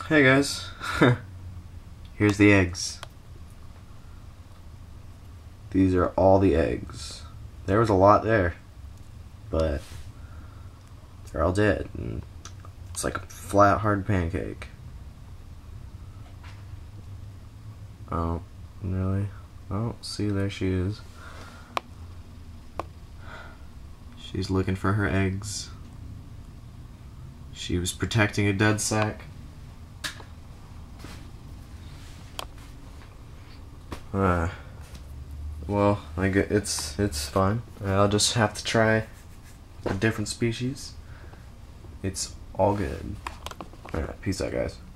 Hey guys, here's the eggs. These are all the eggs. There was a lot there, but they're all dead. And it's like a flat, hard pancake. Oh, really? Oh, see, there she is. She's looking for her eggs. She was protecting a dead sack. Well, it's fine. I'll just have to try a different species. It's all good. Alright, peace out, guys.